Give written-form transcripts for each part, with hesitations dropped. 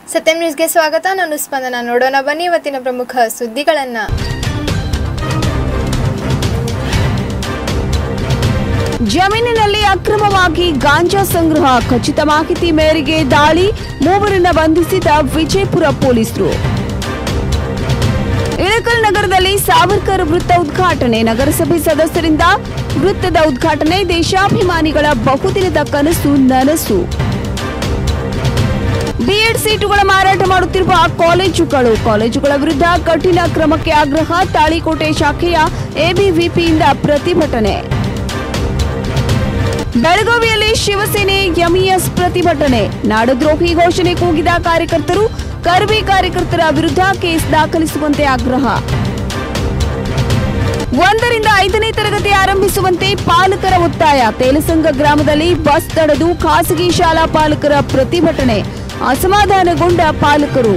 ಸತ್ಯಂ ನ್ಯೂಸ್ಗೆ ಸ್ವಾಗತ. ನಾನು ಸ್ಪಂದನ. ನೋಡೋಣ ಬನ್ನಿ ಇವತ್ತಿನ ಪ್ರಮುಖ ಸುದ್ದಿಗಳನ್ನ. ಜಮೀನಿನಲ್ಲಿ ಅಕ್ರಮವಾಗಿ ಗಾಂಜಾ ಸಂಗ್ರಹ, ಖಚಿತ ಮಾಹಿತಿ ಮೇರೆಗೆ ದಾಳಿ, ಮೂವರನ್ನ ಬಂಧಿಸಿದ ವಿಜಯಪುರ ಪೊಲೀಸರು. ಇಳಕಲ್ ನಗರದಲ್ಲಿ ಸಾವರ್ಕರ್ ವೃತ್ತ ಉದ್ಘಾಟನೆ, ನಗರಸಭೆ ಸದಸ್ಯರಿಂದ ವೃತ್ತದ ಉದ್ಘಾಟನೆ, ದೇಶಾಭಿಮಾನಿಗಳ ಬಹುದಿನದ ಕನಸು ನನಸು. ಬಿಎಡ್ ಸೀಟುಗಳ ಮಾರಾಟ ಮಾಡುತ್ತಿರುವ ಕಾಲೇಜುಗಳ ವಿರುದ್ಧ ಕಠಿಣ ಕ್ರಮಕ್ಕೆ ಆಗ್ರಹ, ತಾಳಿಕೋಟೆ ಶಾಖೆಯ ಎಬಿವಿಪಿಯಿಂದ ಪ್ರತಿಭಟನೆ. ಬೆಳಗಾವಿಯಲ್ಲಿ ಶಿವಸೇನೆ ಎಂಇಎಸ್ ಪ್ರತಿಭಟನೆ, ನಾಡದ್ರೋಹಿ ಘೋಷಣೆ ಕೂಗಿದ ಕಾರ್ಯಕರ್ತರು, ಕರ್ವಿ ಕಾರ್ಯಕರ್ತರ ವಿರುದ್ಧ ಕೇಸ್ ದಾಖಲಿಸುವಂತೆ ಆಗ್ರಹ. 1 ರಿಂದ 5ನೇ ತರಗತಿ ಆರಂಭಿಸುವಂತೆ ಪಾಲಕರ ಒತ್ತಾಯ, ತೇಲಸಂಗ ಗ್ರಾಮದಲ್ಲಿ ಬಸ್ ತಡೆದು ಖಾಸಗಿ ಶಾಲಾ ಪಾಲಕರ ಪ್ರತಿಭಟನೆ, ಅಸಮಾಧಾನಗೊಂಡ ಪಾಲಕರು.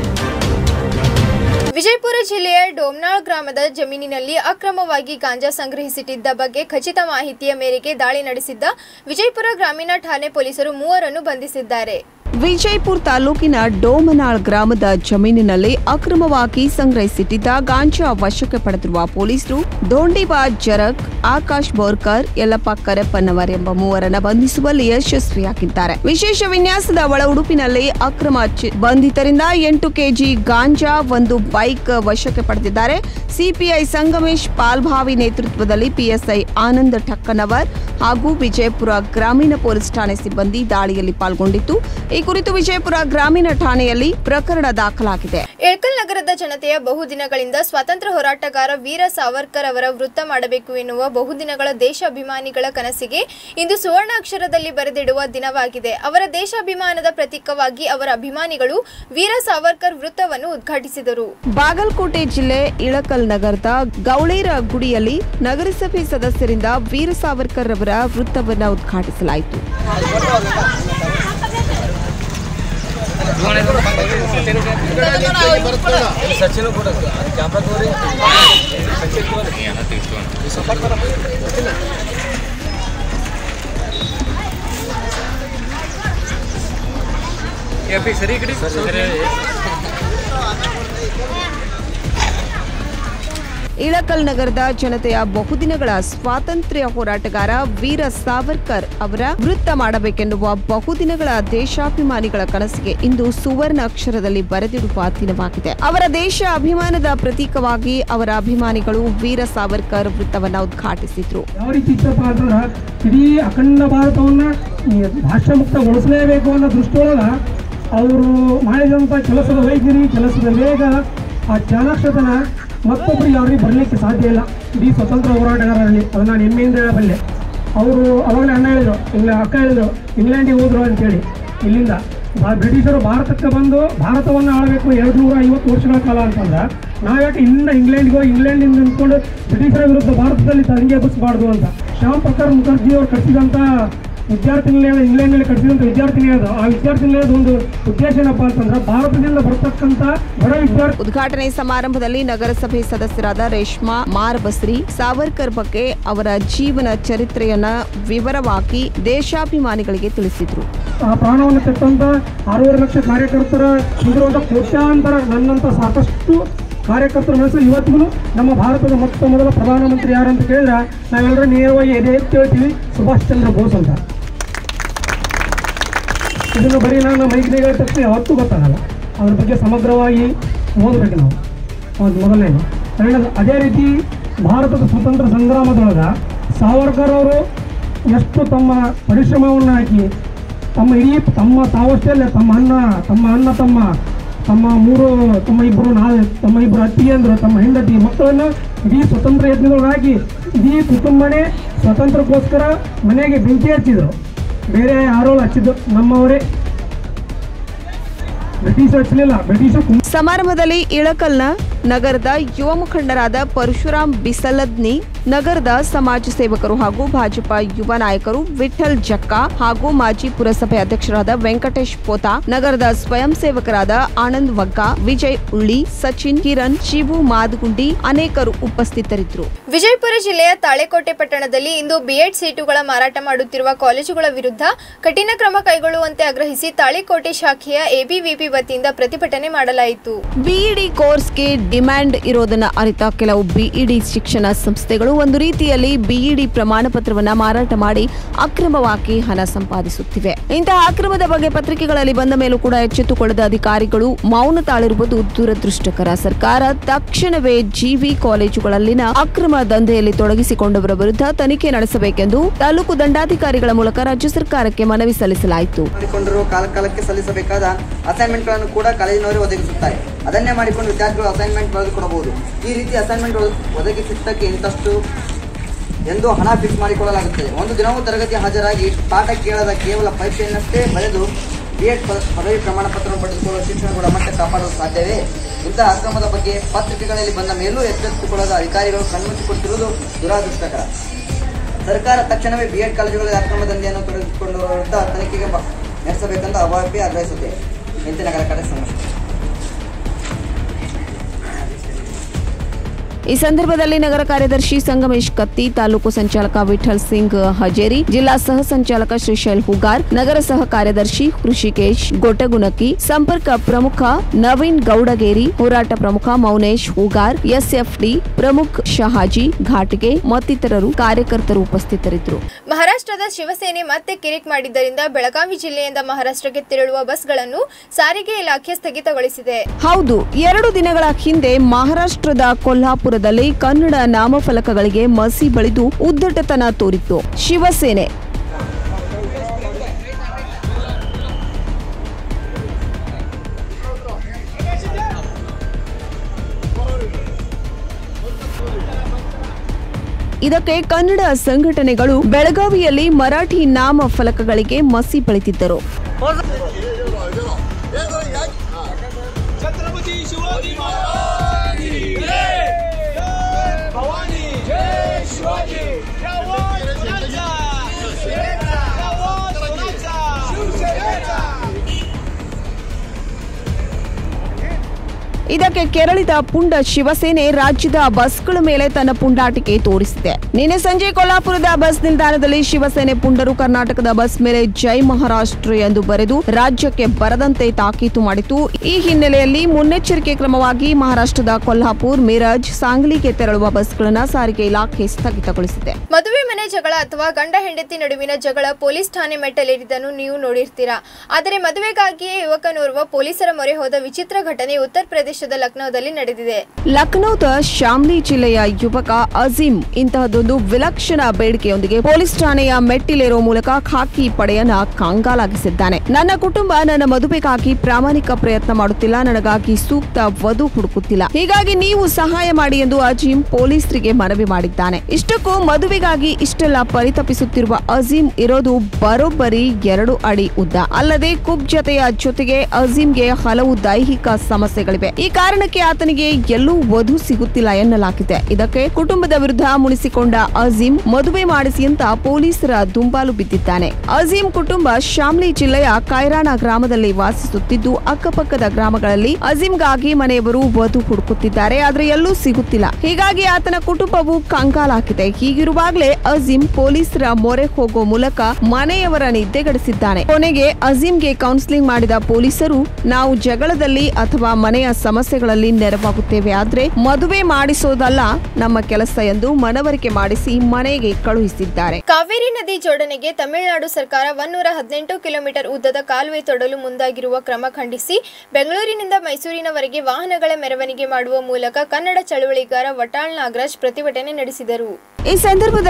ವಿಜಯಪುರ ಜಿಲ್ಲೆಯ ಡೋಮ್ನಾಳ್ ಗ್ರಾಮದ ಜಮೀನಿನಲ್ಲಿ ಅಕ್ರಮವಾಗಿ ಗಾಂಜಾ ಸಂಗ್ರಹಿಸಿಟ್ಟಿದ್ದ ಬಗ್ಗೆ ಖಚಿತ ಮಾಹಿತಿಯ ಮೇರೆಗೆ ದಾಳಿ ನಡೆಸಿದ್ದ ವಿಜಯಪುರ ಗ್ರಾಮೀಣ ಠಾಣೆ ಪೊಲೀಸರು 3ರನ್ನು ಬಂಧಿಸಿದ್ದಾರೆ. ವಿಜಯಪುರ ತಾಲೂಕಿನ ಡೋಮನಾಳ್ ಗ್ರಾಮದ ಜಮೀನಿನಲ್ಲಿ ಅಕ್ರಮವಾಗಿ ಸಂಗ್ರಹಿಸಿಟ್ಟಿದ್ದ ಗಾಂಜಾ ವಶಕ್ಕೆ ಪಡೆದಿರುವ ಪೊಲೀಸರು ದೋಂಡಿಬಾಜ್ ಜರಕ್, ಆಕಾಶ್ ಬೋರ್ಕರ್, ಯಲ್ಲಪ್ಪ ಕರೆಪ್ಪನವರ್ ಎಂಬ 3ರನ್ನ ಬಂಧಿಸುವಲ್ಲಿ ಯಶಸ್ವಿಯಾಗಿದ್ದಾರೆ. ವಿಶೇಷ ವಿನ್ಯಾಸದ ಒಳ ಉಡುಪಿನಲ್ಲಿ ಅಕ್ರಮ ಬಂಧಿತರಿಂದ 8 ಕೆಜಿ ಗಾಂಜಾ, 1 ಬೈಕ್ ವಶಕ್ಕೆ ಪಡೆದಿದ್ದಾರೆ. ಸಿಪಿಐ ಸಂಗಮೇಶ್ ಪಾಲ್ಭಾವಿ ನೇತೃತ್ವದಲ್ಲಿ ಪಿಎಸ್ಐ ಆನಂದ್ ಠಕ್ಕನವರ್ ಹಾಗೂ ವಿಜಯಪುರ ಗ್ರಾಮೀಣ ಪೊಲೀಸ್ ಠಾಣೆ ಸಿಬ್ಬಂದಿ ದಾಳಿಯಲ್ಲಿ ಪಾಲ್ಗೊಂಡಿದ್ದು, ಈ ಕುರಿತು ವಿಜಯಪುರ ಗ್ರಾಮೀಣ ಠಾಣೆಯಲ್ಲಿ ಪ್ರಕರಣ ದಾಖಲಾಗಿದೆ. ಇಳಕಲ್ ನಗರದ ಜನತೆಯ ಬಹುದಿನಗಳಿಂದ ಸ್ವಾತಂತ್ರ್ಯ ಹೋರಾಟಗಾರ ವೀರ ಸಾವರ್ಕರ್ ಅವರ ವೃತ್ತ ಮಾಡಬೇಕು ಎನ್ನುವ ಬಹುದಿನಗಳ ದೇಶಾಭಿಮಾನಿಗಳ ಕನಸಿಗೆ ಇಂದು ಸುವರ್ಣಾಕ್ಷರದಲ್ಲಿ ಬರೆದಿಡುವ ದಿನವಾಗಿದೆ. ಅವರ ದೇಶಾಭಿಮಾನದ ಪ್ರತೀಕವಾಗಿ ಅವರ ಅಭಿಮಾನಿಗಳು ವೀರ ಸಾವರ್ಕರ್ ವೃತ್ತವನ್ನು ಉದ್ಘಾಟಿಸಿದರು. ಬಾಗಲಕೋಟೆ ಜಿಲ್ಲೆ ಇಳಕಲ್ ನಗರದ ಗೌಳೇರ ಗುಡಿಯಲ್ಲಿ ನಗರಸಭೆ ಸದಸ್ಯರಿಂದ ವೀರ ಸಾವರ್ಕರ್ ಅವರ ವೃತ್ತವನ್ನು ಉದ್ಘಾಟಿಸಲಾಯಿತು. ಇಳಕಲ್ ನಗರದ ಜನತೆಯ ಬಹುದಿನಗಳ ಸ್ವಾತಂತ್ರ್ಯ ಹೋರಾಟಗಾರ ವೀರ ಸಾವರ್ಕರ್ ಅವರ ವೃತ್ತ ಮಾಡಬೇಕೆನ್ನುವ ಬಹುದಿನಗಳ ದೇಶಾಭಿಮಾನಿಗಳ ಕನಸಿಗೆ ಇಂದು ಸುವರ್ಣ ಅಕ್ಷರದಲ್ಲಿ ಬರೆದಿಡುವ ದಿನವಾಗಿದೆ. ಅವರ ದೇಶ ಅಭಿಮಾನದ ಪ್ರತೀಕವಾಗಿ ಅವರ ಅಭಿಮಾನಿಗಳು ವೀರ ಸಾವರ್ಕರ್ ವೃತ್ತವನ್ನ ಉದ್ಘಾಟಿಸಿದ್ರು. ಯಾವ ರೀತಿ ಇತ್ತಪ್ಪ ಅಂತಂದ್ರೆ ಇಡೀ ಅಖಂಡ ಭಾರತವನ್ನ ಭಾಷಾ ಮುಕ್ತಗೊಳಿಸಲೇಬೇಕು ಅನ್ನೋ ದೃಷ್ಟಿಯೊಳಗ ಅವರು ಮಾಡಿದಂಥ ಕೆಲಸದ ವೈಖರಿ, ಕೆಲಸದ ವೇಗ, ಆ ಚಾಣಾಕ್ಷತನ ಮತ್ತೊಬ್ಬರಿಗೆ ಅವ್ರಿಗೆ ಬರಲಿಕ್ಕೆ ಸಾಧ್ಯ ಇಲ್ಲ. ಇಡೀ ಸ್ವತಂತ್ರ ಹೋರಾಟಗಾರರಲ್ಲಿ ಅದು ನಾನು ಹೆಮ್ಮೆಯಿಂದ ಹೇಳಬಲ್ಲೆ. ಅವರು ಅವಾಗಲೇ ಅಣ್ಣ ಹೇಳಿದ್ರು, ಅಕ್ಕ ಹೇಳಿದ್ರು, ಇಂಗ್ಲೆಂಡಿಗೆ ಹೋದ್ರು ಅಂತೇಳಿ. ಇಲ್ಲಿಂದ ಬ್ರಿಟಿಷರು ಭಾರತಕ್ಕೆ ಬಂದು ಭಾರತವನ್ನು ಆಳಬೇಕು 250 ವರ್ಷಗಳ ಕಾಲ ಅಂತಂದ್ರೆ ನಾವ್ಯಾಕೆ ಇಲ್ಲಿಂದ ಇಂಗ್ಲೆಂಡ್ಗೆ ಹೋಗಿ ಇಂಗ್ಲೆಂಡಿಂದ ನಿಂತ್ಕೊಂಡು ಬ್ರಿಟಿಷರ ವಿರುದ್ಧ ಭಾರತದಲ್ಲಿ ತಂಗೆ ಎಬ್ಬಿಸಬಾರ್ದು ಅಂತ ಶ್ಯಾಮ್ ಪ್ರಸಾದ್ ಮುಖರ್ಜಿ ಅವರು ಕಟ್ಟಿಸಿದಂಥ ವಿದ್ಯಾರ್ಥಿನಿಲಯ, ಇಂಗ್ಲೆಂಡ್ನಲ್ಲಿ ಕಟ್ಟಿಸಿದಂಥ ವಿದ್ಯಾರ್ಥಿನಿಲಯದು, ಆ ವಿದ್ಯಾರ್ಥಿನಿಲಯದ ಒಂದು ಉದ್ದೇಶ ಏನಪ್ಪ ಅಂತಂದ್ರೆ ಭಾರತದಿಂದ ಬರ್ತಕ್ಕಂಥ ಬಡ ವಿದ್ಯಾರ್ಥಿ. ಉದ್ಘಾಟನೆ ಸಮಾರಂಭದಲ್ಲಿ ನಗರಸಭೆ ಸದಸ್ಯರಾದ ರೇಷ್ಮಾ ಮಾರ್ಬಸ್ರಿ ಸಾವರ್ಕರ್ ಬಗ್ಗೆ ಅವರ ಜೀವನ ಚರಿತ್ರೆಯನ್ನ ವಿವರವಾಗಿ ದೇಶಾಭಿಮಾನಿಗಳಿಗೆ ತಿಳಿಸಿದ್ರು. ಆ ಪ್ರಾಣವನ್ನು ತೆತ್ತಂತ 6.5 ಲಕ್ಷ ಕಾರ್ಯಕರ್ತರ ಇರುವಂಥ ಕೋಟ್ಯಾಂತರ ನನ್ನಂಥ ಸಾಕಷ್ಟು ಕಾರ್ಯಕರ್ತರ ಮನಸ್ಸಲ್ಲಿ ಇವತ್ತಿಗೂ ನಮ್ಮ ಭಾರತದ ಮೊದಲ ಪ್ರಧಾನಮಂತ್ರಿ ಯಾರು ಅಂತ ಕೇಳಿದ್ರೆ ನಾವೆಲ್ಲರೂ ನೇರವಾಗಿ ಎದೆ ಎತ್ತಿ ಹೇಳ್ತೀವಿ, ಸುಭಾಷ್ ಚಂದ್ರ ಬೋಸ್ ಅಂತ. ಇದನ್ನು ಬರೀ ನಾನು ಮೈಕ್ನಿಗೆ ಹೇಳಿದ ತಕ್ಷಣ ಯಾವತ್ತೂ ಗೊತ್ತಾಗಲ್ಲ. ಅದ್ರ ಬಗ್ಗೆ ಸಮಗ್ರವಾಗಿ ಓದಬೇಕು ನಾವು. ಒಂದು ಮೊದಲನೇದು. ಎರಡನೇದು, ಅದೇ ರೀತಿ ಭಾರತದ ಸ್ವತಂತ್ರ ಸಂಗ್ರಾಮದೊಳಗೆ ಸಾವರ್ಕರ್ ಅವರು ಎಷ್ಟು ತಮ್ಮ ಪರಿಶ್ರಮವನ್ನು ಹಾಕಿ ತಾವಷ್ಟೇ ಅಲ್ಲ, ತಮ್ಮ ಇಬ್ಬರು ಅತ್ತಿಗೆಂದರು, ತಮ್ಮ ಹೆಂಡತಿ ಮಕ್ಕಳನ್ನು ಇಡೀ ಸ್ವತಂತ್ರ ಯತ್ನದೊಳಗೆ ಹಾಕಿ ಇಡೀ ಕುಟುಂಬನೇ ಸ್ವತಂತ್ರಕ್ಕೋಸ್ಕರ ಮನೆಗೆ ಬೆಂಕಿ ಹಚ್ಚಿದ್ರು. ಬೇರೆ ಯಾರೋ ಹಚ್ಚಿದ್ದು, ನಮ್ಮವರೇ, ಬ್ರಿಟಿಷ್ ಹಚ್ಚಲಿಲ್ಲ. ಸಮಾರಂಭದಲ್ಲಿ ಇಳಕಲ್ನ ನಗರದ ಯುವ ಮುಖಂಡರಾದ ಪರಶುರಾಮ್ ಬಿಸಲದ್ನಿ, ನಗರದ ಸಮಾಜ ಸೇವಕರು ಹಾಗೂ ಭಾಜಪಾ ಯುವ ನಾಯಕರು ವಿಠಲ್ ಜಕ್ಕ ಹಾಗೂ ಮಾಜಿ ಪುರಸಭೆ ಅಧ್ಯಕ್ಷರಾದ ವೆಂಕಟೇಶ್ ಪೋತಾ, ನಗರದ ಸ್ವಯಂ ಸೇವಕರಾದ ಆನಂದ್ ವಗ್ಗ, ವಿಜಯ್ ಉಳ್ಳಿ, ಸಚಿನ್, ಕಿರಣ್, ಶಿವು ಮಾದಗುಂಡಿ ಅನೇಕರು ಉಪಸ್ಥಿತರಿದ್ದರು. ವಿಜಯಪುರ ಜಿಲ್ಲೆಯ ತಾಳೆಕೋಟೆ ಪಟ್ಟಣದಲ್ಲಿ ಇಂದು ಬಿಎಡ್ ಸೀಟುಗಳ ಮಾರಾಟ ಮಾಡುತ್ತಿರುವ ಕಾಲೇಜುಗಳ ವಿರುದ್ಧ ಕಠಿಣ ಕ್ರಮ ಕೈಗೊಳ್ಳುವಂತೆ ಆಗ್ರಹಿಸಿ ತಾಳೆಕೋಟೆ ಶಾಖೆಯ ಎಬಿವಿಪಿ ವತಿಯಿಂದ ಪ್ರತಿಭಟನೆ ಮಾಡಲಾಯಿತು. ಬಿಇಡಿ ಕೋರ್ಸ್ಗೆ ಡಿಮ್ಯಾಂಡ್ ಇರೋದನ್ನ ಅರಿತ ಕೆಲವು ಬಿಇಡಿ ಶಿಕ್ಷಣ ಸಂಸ್ಥೆಗಳು ಒಂದು ರೀತಿಯಲ್ಲಿ ಬಿಇಡಿ ಪ್ರಮಾಣ ಪತ್ರವನ್ನ ಮಾರಾಟ ಮಾಡಿ ಅಕ್ರಮವಾಗಿ ಹಣ ಸಂಪಾದಿಸುತ್ತಿವೆ. ಇಂತಹ ಅಕ್ರಮದ ಬಗ್ಗೆ ಪತ್ರಿಕೆಗಳಲ್ಲಿ ಬಂದ ಮೇಲೂ ಕೂಡ ಎಚ್ಚೆತ್ತುಕೊಳ್ಳದ ಅಧಿಕಾರಿಗಳು ಮೌನ ತಾಳಿರುವುದು ದುರದೃಷ್ಟಕರ. ಸರ್ಕಾರ ತಕ್ಷಣವೇ ಜಿವಿ ಕಾಲೇಜುಗಳಲ್ಲಿನ ಅಕ್ರಮ ದಂಧೆಯಲ್ಲಿ ತೊಡಗಿಸಿಕೊಂಡವರ ವಿರುದ್ಧ ತನಿಖೆ ನಡೆಸಬೇಕೆಂದು ತಾಲೂಕು ದಂಡಾಧಿಕಾರಿಗಳ ಮೂಲಕ ರಾಜ್ಯ ಸರ್ಕಾರಕ್ಕೆ ಮನವಿ ಸಲ್ಲಿಸಲಾಯಿತು. ಕಾಲಕಾಲಕ್ಕೆ ಸಲ್ಲಿಸಬೇಕಾದ ಅಸೈನ್ಮೆಂಟ್ಗಳನ್ನು ಕೂಡ ಕಾಲೇಜಿನವರೇ ಒದಗಿಸುತ್ತಾರೆ. ಅದನ್ನೇ ಮಾಡಿಕೊಂಡು ವಿದ್ಯಾರ್ಥಿಗಳು ಅಸೈನ್ಮೆಂಟ್ ಬರೆದುಕೊಡಬಹುದು. ಈ ರೀತಿ ಅಸೈನ್ಮೆಂಟ್ ಒದಗಿಸಿದ್ದಕ್ಕೆ ಇಂತಷ್ಟು ಎಂದು ಹಣ ಫಿಕ್ಸ್ ಮಾಡಿಕೊಳ್ಳಲಾಗುತ್ತದೆ. ಒಂದು ದಿನವೂ ತರಗತಿ ಹಾಜರಾಗಿ ಪಾಠ ಕೇಳದ ಕೇವಲ ಪರೀಕ್ಷೆಯನ್ನಷ್ಟೇ ಬರೆದು ಬಿಎಡ್ ಪದವಿ ಪ್ರಮಾಣ ಪತ್ರ ಪಡೆದುಕೊಳ್ಳುವ ಶಿಕ್ಷಣ ಗುಣಮಟ್ಟ ಕಾಪಾಡಲು ಸಾಧ್ಯವೇ? ಇಂತಹ ಅಕ್ರಮದ ಬಗ್ಗೆ ಪತ್ರಿಕೆಗಳಲ್ಲಿ ಬಂದ ಮೇಲೂ ಎಚ್ಚೆತ್ತುಕೊಳ್ಳದ ಅಧಿಕಾರಿಗಳು ಕಣ್ಮುಚ್ಚಿಕೊಡುತ್ತಿರುವುದು ದುರಾದೃಷ್ಟಕರ. ಸರ್ಕಾರ ತಕ್ಷಣವೇ ಬಿಎಡ್ ಕಾಲೇಜುಗಳಲ್ಲಿ ಅಕ್ರಮ ದಂಧೆಯನ್ನು ತೊಡಗಿಸಿಕೊಂಡವರ ವಿರುದ್ಧ ತನಿಖೆಗೆ ನಡೆಸಬೇಕೆಂದು ಅಭಿಪ್ರಾಯ ಆಗ್ರಹಿಸುತ್ತೆ. ಇಂತಿ ನಗರ ಕಡೆ ಸಮಸ್ಯೆ. ಈ ಸಂದರ್ಭದಲ್ಲಿ ನಗರ ಕಾರ್ಯದರ್ಶಿ ಸಂಗಮೇಶ್ ಕತ್ತಿ, ತಾಲೂಕು ಸಂಚಾಲಕ ವಿಠಲ್ ಸಿಂಗ್ ಹಜೇರಿ, ಜಿಲ್ಲಾ ಸಹ ಸಂಚಾಲಕ ಶ್ರೀಶೈಲ್ ಹುಗಾರ್, ನಗರ ಸಹ ಕಾರ್ಯದರ್ಶಿ ಹೃಷಿಕೇಶ್ ಗೊಟಗುಣಕಿ, ಸಂಪರ್ಕ ಪ್ರಮುಖ ನವೀನ್ ಗೌಡಗೇರಿ, ಹೋರಾಟ ಪ್ರಮುಖ ಮೌನೇಶ್ ಹುಗಾರ್, ಎಸ್ಎಫ್ಡಿ ಪ್ರಮುಖ್ ಶಹಾಜಿ ಘಾಟಿಗೆ ಮತ್ತಿತರರು ಕಾರ್ಯಕರ್ತರು ಉಪಸ್ಥಿತರಿದ್ದರು. ಮಹಾರಾಷ್ಟ್ರದ ಶಿವಸೇನೆ ಮತ್ತೆ ಕಿರಿಕ್ ಮಾಡಿದ್ದರಿಂದ ಬೆಳಗಾವಿ ಜಿಲ್ಲೆಯಿಂದ ಮಹಾರಾಷ್ಟ್ರಕ್ಕೆ ತೆರಳುವ ಬಸ್ಗಳನ್ನು ಸಾರಿಗೆ ಇಲಾಖೆ ಸ್ಥಗಿತಗೊಳಿಸಿದೆ. ಹೌದು, 2 ದಿನಗಳ ಹಿಂದೆ ಮಹಾರಾಷ್ಟ್ರದ ಕೊಲ್ಹಾಪುರದಲ್ಲಿ ಕನ್ನಡ ನಾಮಫಲಕಗಳಿಗೆ ಮಸಿ ಬಳಿದು ಉದ್ದಟತನ ತೋರಿತ್ತು ಶಿವಸೇನೆ. ಇದಕ್ಕೆ ಕನ್ನಡ ಸಂಘಟನೆಗಳು ಬೆಳಗಾವಿಯಲ್ಲಿ ಮರಾಠಿ ನಾಮಫಲಕಗಳಿಗೆ ಮಸಿ ಬಳಿತಿದ್ದರು. ಇದಕ್ಕೆ ಕೆರಳಿದ ಪುಂಡ ಶಿವಸೇನೆ ರಾಜ್ಯದ ಬಸ್ಗಳ ಮೇಲೆ ತನ್ನ ಪುಂಡಾಟಿಕೆ ತೋರಿಸಿದೆ. ನಿನ್ನೆ ಸಂಜೆ ಕೊಲ್ಹಾಪುರದ ಬಸ್ ನಿಲ್ದಾಣದಲ್ಲಿ ಶಿವಸೇನೆ ಪುಂಡರು ಕರ್ನಾಟಕದ ಬಸ್ ಮೇಲೆ ಜೈ ಮಹಾರಾಷ್ಟ್ರ ಎಂದು ಬರೆದು ರಾಜ್ಯಕ್ಕೆ ಬರದಂತೆ ತಾಕೀತು ಮಾಡಿತು. ಈ ಹಿನ್ನೆಲೆಯಲ್ಲಿ ಮುನ್ನೆಚ್ಚರಿಕೆ ಕ್ರಮವಾಗಿ ಮಹಾರಾಷ್ಟ್ರದ ಕೊಲ್ಹಾಪುರ್, ಮಿರಜ್, ಸಾಂಗ್ಲಿಗೆ ತೆರಳುವ ಬಸ್ಗಳನ್ನು ಸಾರಿಗೆ ಇಲಾಖೆ ಸ್ಥಗಿತಗೊಳಿಸಿದೆ. ಮದುವೆ ಮನೆ ಜಗಳ ಅಥವಾ ಗಂಡ ಹೆಂಡತಿ ನಡುವಿನ ಜಗಳ ಪೊಲೀಸ್ ಠಾಣೆ ಮೆಟ್ಟಲೇರಿದ್ದನ್ನು ನೀವು ನೋಡಿರ್ತೀರಾ. ಆದರೆ ಮದುವೆಗಾಗಿಯೇ ಯುವಕನೋರ್ವ ಪೊಲೀಸರ ಮೊರೆ ಹೋದ ವಿಚಿತ್ರ ಘಟನೆ ಉತ್ತರ ಪ್ರದೇಶದ ಲಕ್ನೋದಲ್ಲಿ ನಡೆದಿದೆ. ಲಕ್ನೋದ ಶಾಮ್ಲಿ ಜಿಲ್ಲೆಯ ಯುವಕ ಅಜೀಂ ಇಂತಹದೊಂದು ವಿಲಕ್ಷಣ ಬೇಡಿಕೆಯೊಂದಿಗೆ ಪೊಲೀಸ್ ಠಾಣೆಯ ಮೆಟ್ಟಿಲೇರೋ ಮೂಲಕ ಖಾಕಿ ಪಡೆಯನ್ನ ಕಂಗಾಲಾಗಿಸಿದ್ದಾನೆ. ನನ್ನ ಕುಟುಂಬ ನನ್ನ ಮದುವೆಗಾಗಿ ಪ್ರಾಮಾಣಿಕ ಪ್ರಯತ್ನ ಮಾಡುತ್ತಿಲ್ಲ, ನನಗಾಗಿ ಸೂಕ್ತ ವಧು ಹುಡುಕುತ್ತಿಲ್ಲ, ಹೀಗಾಗಿ ನೀವು ಸಹಾಯ ಮಾಡಿ ಎಂದು ಅಜೀಂ ಪೊಲೀಸರಿಗೆ ಮನವಿ ಮಾಡಿದ್ದಾನೆ. ಇಷ್ಟಕ್ಕೂ ಮದುವೆಗಾಗಿ ಇಷ್ಟೆಲ್ಲ ಪರಿತಪಿಸುತ್ತಿರುವ ಅಜೀಂ ಇರೋದು ಬರೋಬ್ಬರಿ 2 ಅಡಿ ಉದ್ದ. ಅಲ್ಲದೆ ಕುಬ್ಜತೆಯ ಜೊತೆಗೆ ಅಜೀಂಗೆ ಹಲವು ದೈಹಿಕ ಸಮಸ್ಯೆಗಳಿವೆ. ಈ ಕಾರಣಕ್ಕೆ ಆತನಿಗೆ ಎಲ್ಲೂ ವಧು ಸಿಗುತ್ತಿಲ್ಲ ಎನ್ನಲಾಗಿದೆ. ಇದಕ್ಕೆ ಕುಟುಂಬದ ವಿರುದ್ಧ ಮುನಿಸಿಕೊಂಡ ಅಜೀಂ ಮದುವೆ ಮಾಡಿಸಿ ಅಂತ ಪೊಲೀಸರ ದುಂಬಾಲು ಬಿದ್ದಿದ್ದಾನೆ. ಅಜೀಂ ಕುಟುಂಬ ಶಾಮ್ಲಿ ಜಿಲ್ಲೆಯ ಕೈರಾಣ ಗ್ರಾಮದಲ್ಲಿ ವಾಸಿಸುತ್ತಿದ್ದು, ಅಕ್ಕಪಕ್ಕದ ಗ್ರಾಮಗಳಲ್ಲಿ ಅಜೀಂಗಾಗಿ ಮನೆಯವರು ವಧು ಹುಡುಕುತ್ತಿದ್ದಾರೆ, ಆದ್ರೆ ಎಲ್ಲೂ ಸಿಗುತ್ತಿಲ್ಲ. ಹೀಗಾಗಿ ಆತನ ಕುಟುಂಬವು ಕಂಗಾಲಾಗಿದೆ. ಹೀಗಿರುವಾಗಲೇ ಅಜೀಂ ಪೊಲೀಸರ ಮೊರೆ ಹೋಗೋ ಮೂಲಕ ಮನೆಯವರ ನಿದ್ದೆಗೆಡಿಸಿದ್ದಾನೆ. ಕೊನೆಗೆ ಅಜೀಂಗೆ ಕೌನ್ಸಿಲಿಂಗ್ ಮಾಡಿದ ಪೊಲೀಸರು, ನಾವು ಜಗಳದಲ್ಲಿ ಅಥವಾ ಮನೆಯ ಸಮಸ್ಯೆಗಳಲ್ಲಿ ನೆರವಾಗುತ್ತೇವೆ, ಆದ್ರೆ ಮದುವೆ ಮಾಡಿಸೋದಲ್ಲ ನಮ್ಮ ಕೆಲಸ ಎಂದು ಮನವರಿಕೆ ಮಾಡಿಸಿ ಮನೆಗೆ ಕಳುಹಿಸಿದ್ದಾರೆ. ಕಾವೇರಿ ನದಿ ಜೋಡಣೆಗೆ ತಮಿಳುನಾಡು ಸರ್ಕಾರ 118 ಕಿಲೋಮೀಟರ್ ಉದ್ದದ ಕಾಲುವೆ ತೊಡಲು ಮುಂದಾಗಿರುವ ಕ್ರಮ ಖಂಡಿಸಿ ಬೆಂಗಳೂರಿನಿಂದ ಮೈಸೂರಿನವರೆಗೆ ವಾಹನಗಳ ಮೆರವಣಿಗೆ ಮಾಡುವ ಮೂಲಕ ಕನ್ನಡ ಚಳವಳಿಗಾರ ವಟಾಳ್ ನಾಗರಾಜ್ ಪ್ರತಿಭಟನೆ ನಡೆಸಿದರು. ಈ ಸಂದರ್ಭದಲ್ಲಿ ಮಾತನಾಡಿದ